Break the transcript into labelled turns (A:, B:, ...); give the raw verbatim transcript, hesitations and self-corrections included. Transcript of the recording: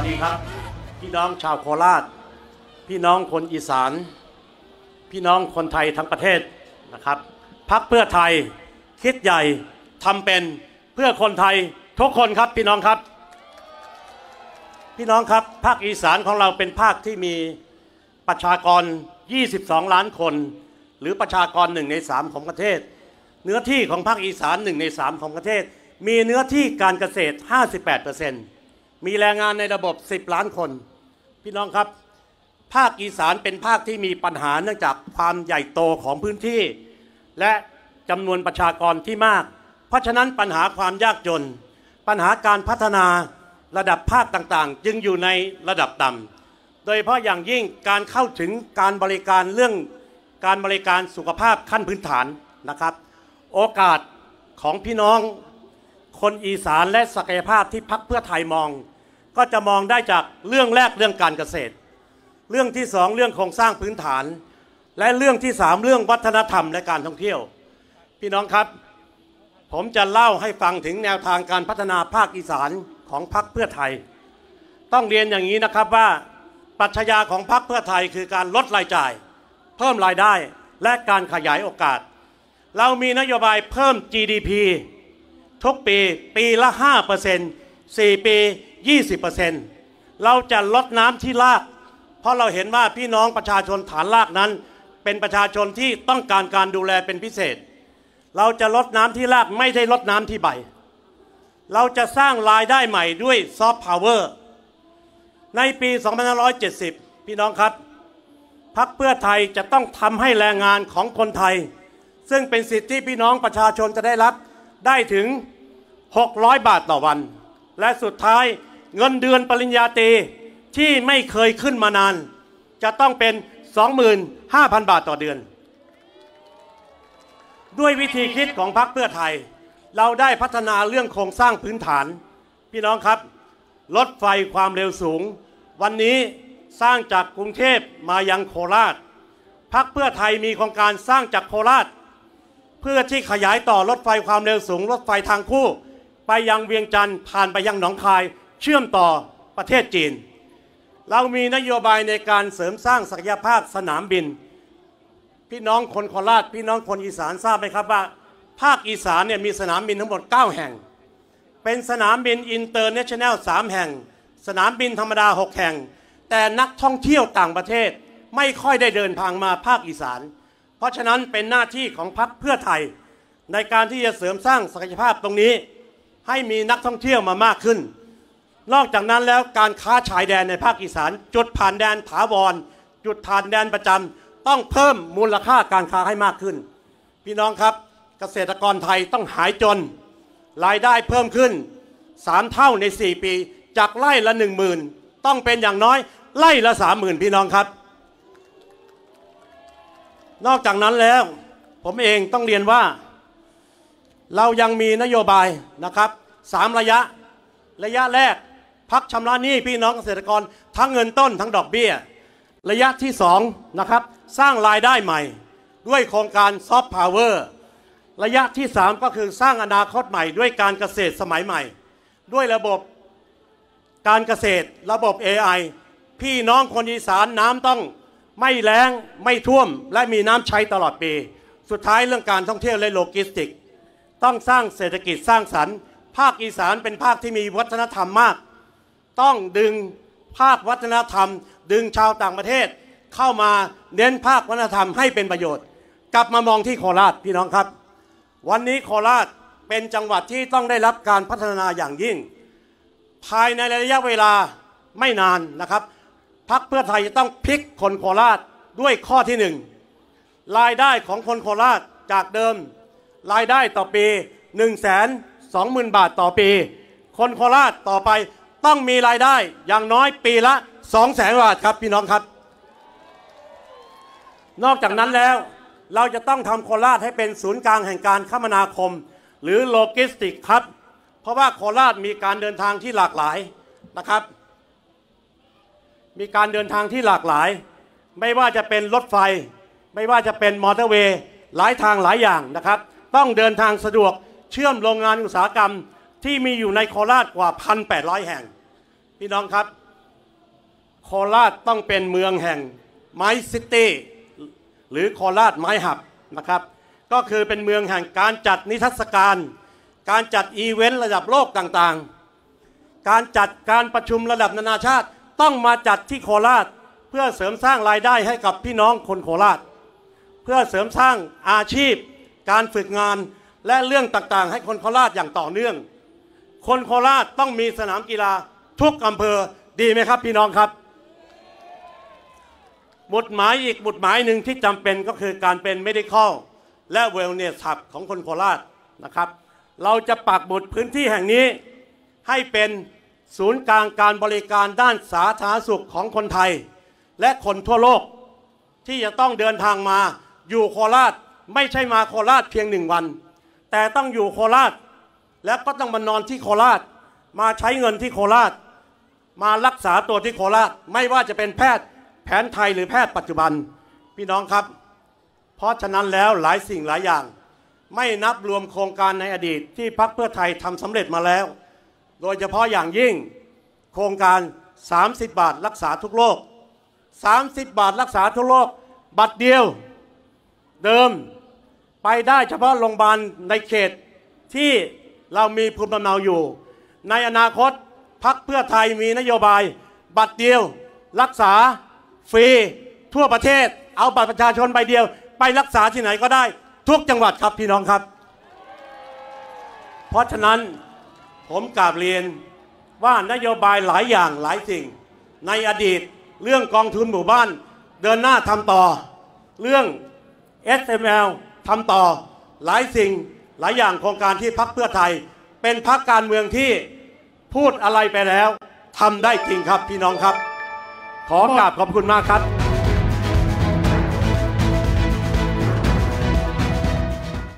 A: ดีครับพี่น้องชาวโคราชพี่น้องคนอีสานพี่น้องคนไทยทั้งประเทศนะครับพรรคเพื่อไทยคิดใหญ่ทำเป็นเพื่อคนไทยทุกคนครับพี่น้องครับพี่น้องครับภาคอีสานของเราเป็นภาคที่มีประชากรยี่สิบสองล้านคนหรือประชากรหนึ่งในสามของประเทศเนื้อที่ของภาคอีสานหนึ่งในสามของประเทศมีเนื้อที่การเกษตร ห้าสิบแปดเปอร์เซ็นต์ มีแรงงานในระบบสิบล้านคนพี่น้องครับภาคอีสานเป็นภาคที่มีปัญหาเนื่องจากความใหญ่โตของพื้นที่และจำนวนประชากรที่มากเพราะฉะนั้นปัญหาความยากจนปัญหาการพัฒนาระดับภาคต่างๆจึงอยู่ในระดับต่ำโดยเฉพาะอย่างยิ่งการเข้าถึงการบริการเรื่องการบริการสุขภาพขั้นพื้นฐานนะครับโอกาสของพี่น้องคนอีสานและศักยภาพที่พรรคเพื่อไทยมองก็จะมองได้จากเรื่องแรกเรื่องการเกษตรเรื่องที่สองเรื่องโครงสร้างพื้นฐานและเรื่องที่สามเรื่องวัฒนธรรมและการท่องเที่ยวพี่น้องครับผมจะเล่าให้ฟังถึงแนวทางการพัฒนาภาคอีสานของพรรคเพื่อไทยต้องเรียนอย่างนี้นะครับว่าปรัชญาของพรรคเพื่อไทยคือการลดรายจ่ายเพิ่มรายได้และการขยายโอกาสเรามีนโยบายเพิ่ม จี ดี พี ทุกปีปีละ ห้าเปอร์เซ็นต์ สี่ ปี ยี่สิบเปอร์เซ็นต์ เราจะลดน้ำที่รากเพราะเราเห็นว่าพี่น้องประชาชนฐานรากนั้นเป็นประชาชนที่ต้องการการดูแลเป็นพิเศษเราจะลดน้ำที่รากไม่ได้ลดน้ำที่ใบเราจะสร้างรายได้ใหม่ด้วยซอฟต์พาวเวอร์ในปี สองพันห้าร้อยเจ็ดสิบ พี่น้องครับพรรคเพื่อไทยจะต้องทำให้แรงงานของคนไทยซึ่งเป็นสิทธิพี่น้องประชาชนจะได้รับได้ถึงหกร้อยบาทต่อวันและสุดท้ายเงินเดือนปริญญาตรีที่ไม่เคยขึ้นมานานจะต้องเป็น สองหมื่นห้าพัน บาทต่อเดือนด้วยวิธีคิดของพรรคเพื่อไทยเราได้พัฒนาเรื่องโครงสร้างพื้นฐานพี่น้องครับรถไฟความเร็วสูงวันนี้สร้างจากกรุงเทพมายังโคราชพรรคเพื่อไทยมีโครงการสร้างจากโคราชเพื่อที่ขยายต่อรถไฟความเร็วสูงรถไฟทางคู่ไปยังเวียงจันทร์ผ่านไปยังหนองคายเชื่อมต่อประเทศจีนเรามีนโยบายในการเสริมสร้างศักยภาพสนามบินพี่น้องคนโคราชพี่น้องคนอีสานทราบไหมครับว่าภาคอีสานเนี่ยมีสนามบินทั้งหมดเก้าแห่งเป็นสนามบินอินเตอร์เนชั่นแนลสามแห่งสนามบินธรรมดาหกแห่งแต่นักท่องเที่ยวต่างประเทศไม่ค่อยได้เดินทางมาภาคอีสานเพราะฉะนั้นเป็นหน้าที่ของพรรคเพื่อไทยในการที่จะเสริมสร้างศักยภาพตรงนี้ให้มีนักท่องเที่ยวมามากขึ้นนอกจากนั้นแล้วการค้าชายแดนในภาคอีสานจุดผ่านแดนถาวรจุดผ่านแดนประจำต้องเพิ่มมูลค่าการค้าให้มากขึ้นพี่น้องครับเกษตรกรไทยต้องหายจนรายได้เพิ่มขึ้นสามเท่าในสี่ปีจากไร่ละหนึ่งหมื่นต้องเป็นอย่างน้อยไร่ละสามหมื่นพี่น้องครับนอกจากนั้นแล้วผมเองต้องเรียนว่าเรายังมีนโยบายนะครับสามระยะระยะแรกพักชำระหนี้พี่น้องเกษตรกรทั้งเงินต้นทั้งดอกเบี้ยระยะที่สองนะครับสร้างรายได้ใหม่ด้วยโครงการซอฟต์พาวเวอร์ระยะที่สามก็คือสร้างอนาคตใหม่ด้วยการเกษตรสมัยใหม่ด้วยระบบการเกษตรระบบ เอ ไอ พี่น้องคนอีสานน้ำต้องไม่แล้งไม่ท่วมและมีน้ำใช้ตลอดปีสุดท้ายเรื่องการท่องเที่ยวและโลจิสติกต้องสร้างเศรษฐกิจสร้างสรรค์ภาคอีสานเป็นภาคที่มีวัฒนธรรมมากต้องดึงภาควัฒนธรรมดึงชาวต่างประเทศเข้ามาเน้นภาควัฒนธรรมให้เป็นประโยชน์กลับมามองที่โคราชพี่น้องครับวันนี้โคราชเป็นจังหวัดที่ต้องได้รับการพัฒนาอย่างยิ่งภายในระยะเวลาไม่นานนะครับพรรคเพื่อไทยจะต้องพลิกคนโคราชด้วยข้อที่หนึ่งรายได้ของคนโคราชจากเดิมรายได้ต่อปี หนึ่งแสนสองหมื่น บาทต่อปีคนโคราชต่อไปต้องมีรายได้อย่างน้อยปีละ สองแสน บาทครับพี่น้องครับนอกจากนั้นแล้วเราจะต้องทำโคราชให้เป็นศูนย์กลางแห่งการคมนาคมหรือโลจิสติกครับเพราะว่าโคราชมีการเดินทางที่หลากหลายนะครับมีการเดินทางที่หลากหลายไม่ว่าจะเป็นรถไฟไม่ว่าจะเป็นมอเตอร์เวย์หลายทางหลายอย่างนะครับต้องเดินทางสะดวกเชื่อมโรงงานอุตสาหกรรมที่มีอยู่ในโคราชกว่า หนึ่งพันแปดร้อย แห่งพี่น้องครับโคราชต้องเป็นเมืองแห่งไม้ซิตี้หรือโคราชไม้หับนะครับก็คือเป็นเมืองแห่งการจัดนิทรรศการการจัดอีเวนต์ระดับโลกต่างๆการจัดการประชุมระดับนานาชาติต้องมาจัดที่โคราชเพื่อเสริมสร้างรายได้ให้กับพี่น้องคนโคราชเพื่อเสริมสร้างอาชีพการฝึกงานและเรื่องต่างๆให้คนโคราชอย่างต่อเนื่องคนโคราชต้องมีสนามกีฬาทุกอำเภอดีไหมครับพี่น้องครับบุตรหมายอีกบุตรหมายหนึ่งที่จำเป็นก็คือการเป็น medical และ wellness hub ของคนโคราชนะครับเราจะปักบุตรพื้นที่แห่งนี้ให้เป็นศูนย์กลางการบริการด้านสาธารณสุขของคนไทยและคนทั่วโลกที่จะต้องเดินทางมาอยู่โคราชไม่ใช่มาโคราชเพียงหนึ่งวันแต่ต้องอยู่โคราชแล้วก็ต้องมานอนที่โคราชมาใช้เงินที่โคราชมารักษาตัวที่โคราชไม่ว่าจะเป็นแพทย์แผนไทยหรือแพทย์ปัจจุบันพี่น้องครับเพราะฉะนั้นแล้วหลายสิ่งหลายอย่างไม่นับรวมโครงการในอดีตที่พรรคเพื่อไทยทำสำเร็จมาแล้วโดยเฉพาะอย่างยิ่งโครงการสามสิบบาทรักษาทุกโรคสามสิบบาทรักษาทุกโรคบัตรเดียวเดิมไปได้เฉพาะโรงพยาบาลในเขตที่เรามีภูมิลำเนาอยู่ในอนาคตพรรคเพื่อไทยมีนโยบายบัตรเดียวรักษาฟรีทั่วประเทศเอาบัตรประชาชนใบเดียวไปรักษาที่ไหนก็ได้ทุกจังหวัดครับพี่น้องครับเพราะฉะนั้นผมกราบเรียนว่านโยบายหลายอย่างหลายสิ่งในอดีตเรื่องกองทุนหมู่บ้านเดินหน้าทำต่อเรื่อง เอส เอ็ม แอล ทำต่อหลายสิ่งหลายอย่างโครงการที่พรรคเพื่อไทยเป็นพรรคการเมืองที่พูดอะไรไปแล้วทำได้จริงครับพี่น้องครับขอกราบขอบคุณมากครับ